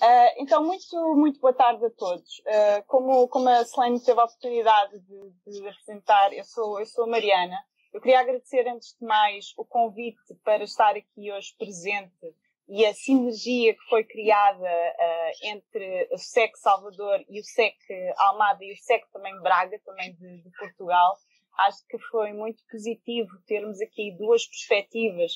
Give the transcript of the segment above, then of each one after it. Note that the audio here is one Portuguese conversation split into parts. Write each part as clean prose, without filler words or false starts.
Então, muito boa tarde a todos. Como a Selene teve a oportunidade de apresentar, eu sou a Mariana. Eu queria agradecer, antes de mais, o convite para estar aqui hoje presente e a sinergia que foi criada entre o SEC Salvador e o SEC Almada e o SEC também Braga, também de Portugal. Acho que foi muito positivo termos aqui duas perspectivas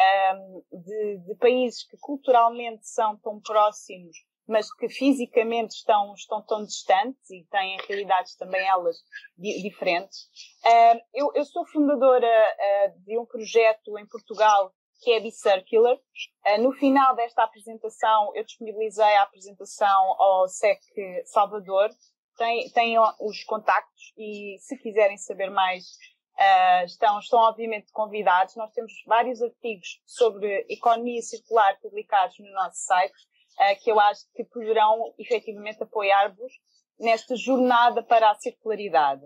de países que culturalmente são tão próximos, mas que fisicamente estão tão distantes e têm realidades também elas diferentes. Eu sou fundadora de um projeto em Portugal que é Bicircular. No final desta apresentação, eu disponibilizei a apresentação ao SEC Salvador. Tem os contactos e, se quiserem saber mais, estão obviamente convidados. Nós temos vários artigos sobre economia circular publicados no nosso site, que eu acho que poderão efetivamente apoiar-vos nesta jornada para a circularidade.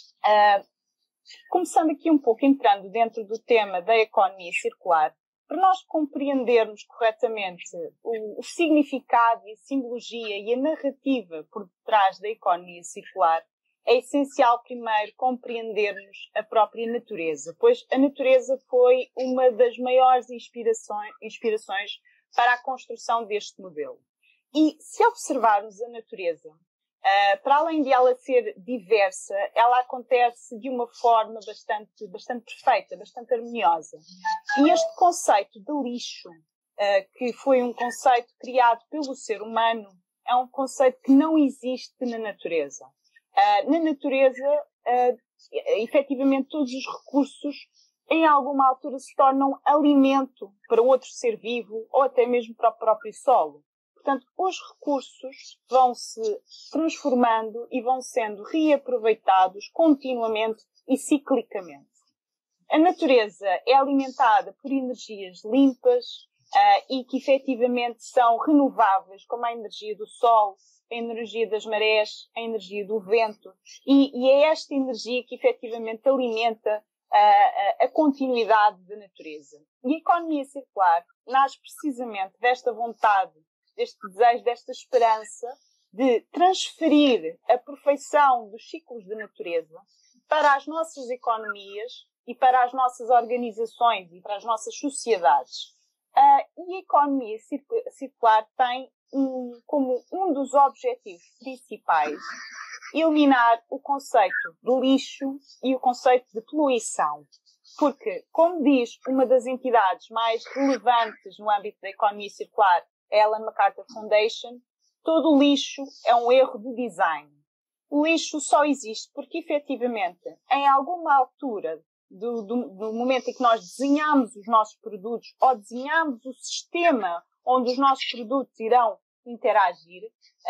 Começando aqui um pouco, entrando dentro do tema da economia circular, para nós compreendermos corretamente o significado e a simbologia e a narrativa por detrás da economia circular, é essencial primeiro compreendermos a própria natureza, pois a natureza foi uma das maiores inspirações para a construção deste modelo. E se observarmos a natureza, para além de ela ser diversa, ela acontece de uma forma bastante perfeita, bastante harmoniosa. E este conceito de lixo, que foi um conceito criado pelo ser humano, é um conceito que não existe na natureza. Na natureza, efetivamente, todos os recursos, em alguma altura, se tornam alimento para outro ser vivo ou até mesmo para o próprio solo. Portanto, os recursos vão-se transformando e vão sendo reaproveitados continuamente e ciclicamente. A natureza é alimentada por energias limpas e que efetivamente são renováveis, como a energia do sol, a energia das marés, a energia do vento, e é esta energia que efetivamente alimenta a continuidade da natureza. E a economia circular nasce precisamente desta vontade, deste desejo, desta esperança de transferir a perfeição dos ciclos da natureza para as nossas economias e para as nossas organizações e para as nossas sociedades. E a economia circular tem como um dos objetivos principais eliminar o conceito de lixo e o conceito de poluição. Porque, como diz uma das entidades mais relevantes no âmbito da economia circular, a Ellen MacArthur Foundation, todo o lixo é um erro de design. O lixo só existe porque, efetivamente, em alguma altura do momento em que nós desenhamos os nossos produtos ou desenhamos o sistema onde os nossos produtos irão interagir,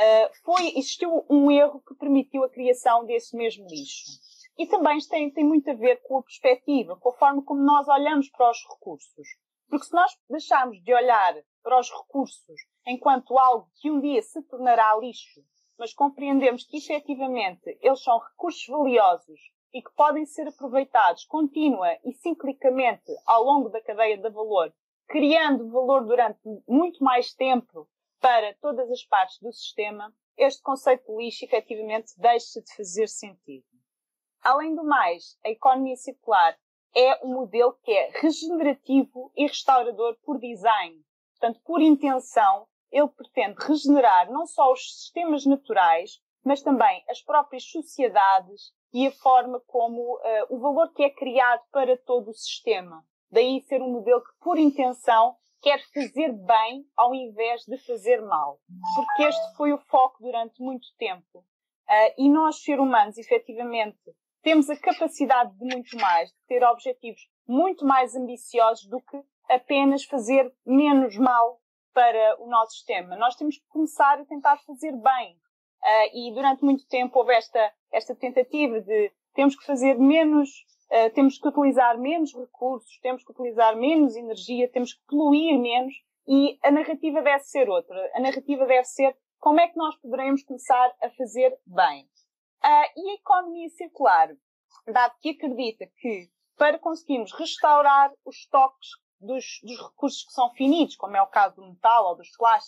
existiu um erro que permitiu a criação desse mesmo lixo. E também isto tem muito a ver com a perspectiva, com a forma como nós olhamos para os recursos. Porque se nós deixarmos de olhar para os recursos enquanto algo que um dia se tornará lixo, mas compreendemos que efetivamente eles são recursos valiosos e que podem ser aproveitados contínua e ciclicamente ao longo da cadeia de valor, criando valor durante muito mais tempo para todas as partes do sistema, este conceito de lixo efetivamente deixa de fazer sentido. Além do mais, a economia circular é um modelo que é regenerativo e restaurador por design. Portanto, por intenção, ele pretende regenerar não só os sistemas naturais, mas também as próprias sociedades e a forma como o valor que é criado para todo o sistema. Daí ser um modelo que, por intenção, quer fazer bem ao invés de fazer mal. Porque este foi o foco durante muito tempo. E nós, seres humanos, efetivamente, temos a capacidade de muito mais, de ter objetivos muito mais ambiciosos do que apenas fazer menos mal para o nosso sistema. Nós temos que começar a tentar fazer bem. E durante muito tempo houve esta tentativa de temos que fazer menos, temos que utilizar menos recursos, temos que utilizar menos energia, temos que poluir menos, e a narrativa deve ser outra. A narrativa deve ser como é que nós poderemos começar a fazer bem. E a economia circular, dado que acredita que para conseguirmos restaurar os estoques dos recursos que são finitos, como é o caso do metal ou dos plásticos,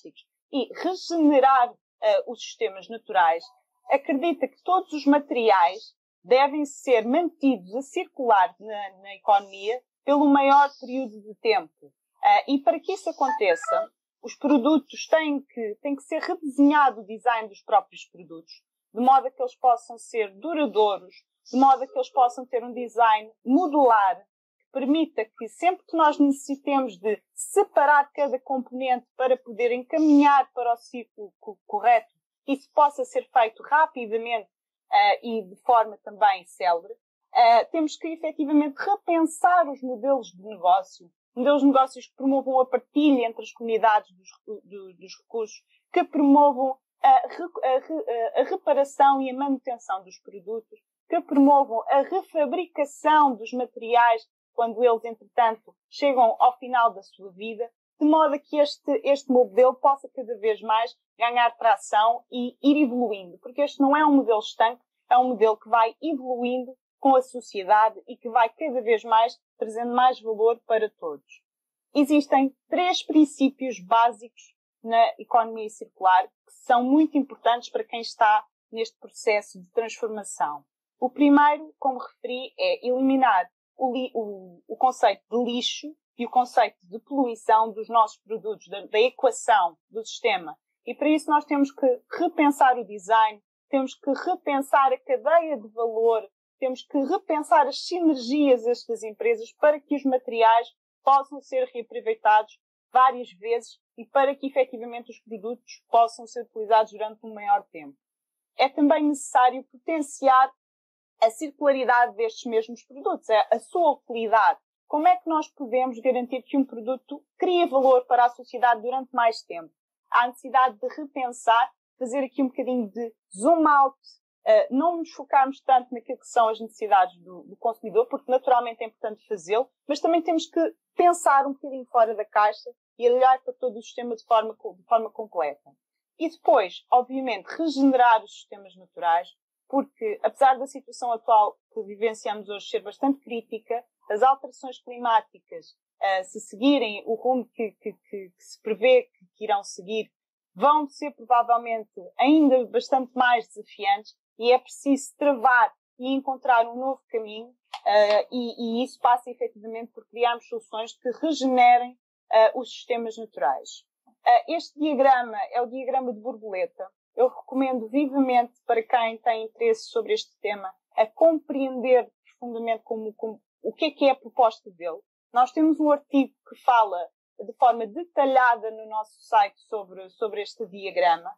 e regenerar os sistemas naturais, acredita que todos os materiais devem ser mantidos a circular na economia pelo maior período de tempo. E para que isso aconteça, os produtos têm que ser redesenhado o design dos próprios produtos, de modo a que eles possam ser duradouros, de modo a que eles possam ter um design modular, que permita que sempre que nós necessitemos de separar cada componente para poder encaminhar para o ciclo correto, isso possa ser feito rapidamente e de forma também célere. Temos que efetivamente repensar os modelos de negócios que promovam a partilha entre as comunidades dos recursos, que promovam a reparação e a manutenção dos produtos, que promovam a refabricação dos materiais quando eles, entretanto, chegam ao final da sua vida, de modo a que este modelo possa cada vez mais ganhar tração e ir evoluindo, porque este não é um modelo estanque, é um modelo que vai evoluindo com a sociedade e que vai cada vez mais trazendo mais valor para todos. Existem 3 princípios básicos na economia circular que são muito importantes para quem está neste processo de transformação. O primeiro, como referi, é eliminar o conceito de lixo e o conceito de poluição dos nossos produtos, da equação do sistema. E para isso nós temos que repensar o design, temos que repensar a cadeia de valor, temos que repensar as sinergias destas empresas para que os materiais possam ser reaproveitados várias vezes e para que efetivamente os produtos possam ser utilizados durante um maior tempo. É também necessário potenciar a circularidade destes mesmos produtos, a sua utilidade. Como é que nós podemos garantir que um produto cria valor para a sociedade durante mais tempo? Há necessidade de repensar, fazer aqui um bocadinho de zoom out, não nos focarmos tanto naquilo que são as necessidades do consumidor, porque naturalmente é importante fazê-lo, mas também temos que pensar um bocadinho fora da caixa e olhar para todo o sistema de forma completa. E depois, obviamente, regenerar os sistemas naturais, porque apesar da situação atual que vivenciamos hoje ser bastante crítica, as alterações climáticas, se seguirem o rumo que se prevê que irão seguir, vão ser provavelmente ainda bastante mais desafiantes e é preciso travar e encontrar um novo caminho e isso passa efetivamente por criarmos soluções que regenerem os sistemas naturais. Este diagrama é o diagrama de borboleta. Eu recomendo vivamente para quem tem interesse sobre este tema a compreender profundamente o que é a proposta dele. Nós temos um artigo que fala de forma detalhada no nosso site sobre este diagrama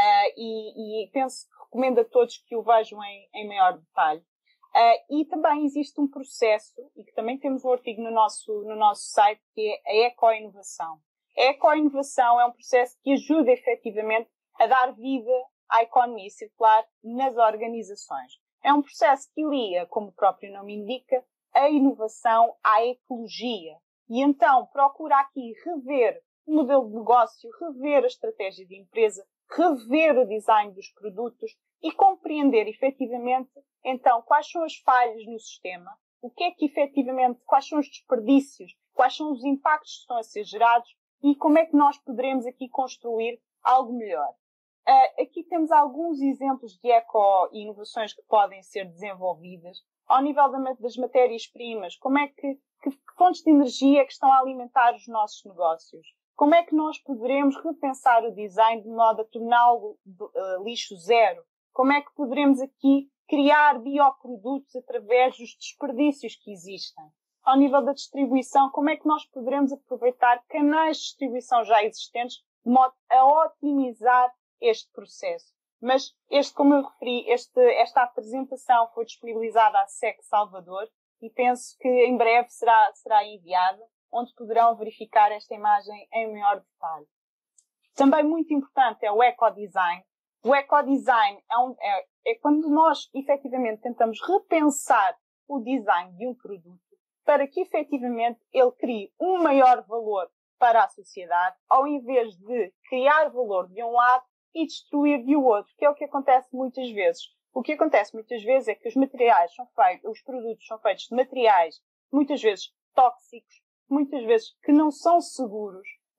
e recomendo a todos que o vejam em maior detalhe. E também existe um processo, e que também temos um artigo no nosso site, que é a eco-inovação. A eco-inovação é um processo que ajuda efetivamente a dar vida à economia circular nas organizações. É um processo que liga, como o próprio nome indica, a inovação à ecologia. E então procura aqui rever o modelo de negócio, rever a estratégia de empresa, rever o design dos produtos e compreender efetivamente então quais são as falhas no sistema, o que é que efetivamente, quais são os desperdícios, quais são os impactos que estão a ser gerados e como é que nós poderemos aqui construir algo melhor. Aqui temos alguns exemplos de eco-inovações que podem ser desenvolvidas ao nível das matérias-primas. Como é que fontes de energia é que estão a alimentar os nossos negócios? Como é que nós poderemos repensar o design de modo a torná-lo lixo zero? Como é que poderemos aqui criar bioprodutos através dos desperdícios que existem? Ao nível da distribuição, como é que nós poderemos aproveitar canais de distribuição já existentes de modo a otimizar este processo? Mas como eu referi, esta apresentação foi disponibilizada à SEC Salvador e penso que em breve será enviada, onde poderão verificar esta imagem em maior detalhe. Também muito importante é o ecodesign. O ecodesign é quando nós efetivamente tentamos repensar o design de um produto para que efetivamente ele crie um maior valor para a sociedade, ao invés de criar valor de um lado e destruir de outro, que é o que acontece muitas vezes. O que acontece muitas vezes é que os produtos são feitos de materiais muitas vezes tóxicos, muitas vezes que não são seguros,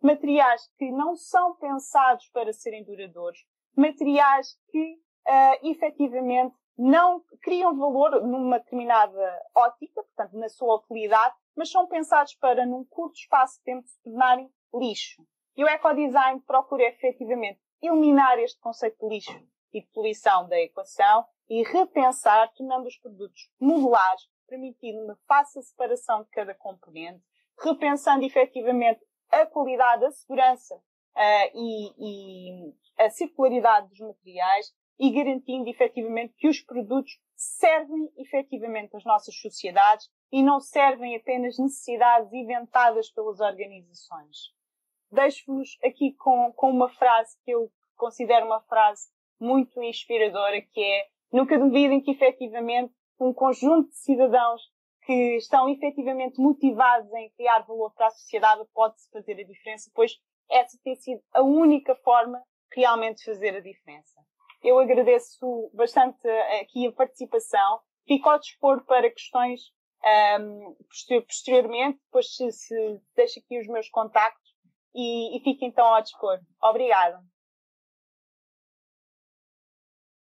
materiais que não são pensados para serem duradouros, materiais que efetivamente não criam valor numa determinada ótica, portanto, na sua utilidade, mas são pensados para, num curto espaço de tempo, se tornarem lixo. E o ecodesign procura efetivamente eliminar este conceito de lixo e de poluição da equação e repensar, tornando os produtos modulares, permitindo uma fácil separação de cada componente, repensando efetivamente a qualidade, a segurança e a circularidade dos materiais e garantindo efetivamente que os produtos servem efetivamente às nossas sociedades e não servem apenas necessidades inventadas pelas organizações. Deixo-vos aqui com uma frase que eu considero uma frase muito inspiradora, que é: nunca duvidem que efetivamente um conjunto de cidadãos que estão efetivamente motivados em criar valor para a sociedade pode-se fazer a diferença, pois essa tem sido a única forma realmente de fazer a diferença. Eu agradeço bastante aqui a participação. Fico ao dispor para questões posteriormente, depois se deixo aqui os meus contactos e fico então ao dispor. Obrigada.